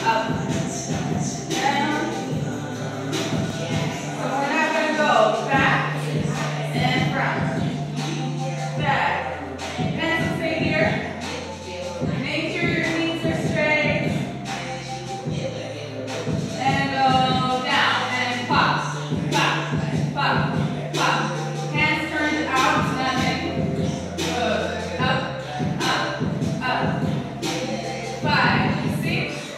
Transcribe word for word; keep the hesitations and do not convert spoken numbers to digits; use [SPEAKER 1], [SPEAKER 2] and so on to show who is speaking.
[SPEAKER 1] up, down. So we're not going to go back and front. Back. Pencil stay here. Make sure your knees are straight. And go down and pop, pop, pop, pop. Hands turned out, nothing. Good. Up, up, up. Five, six,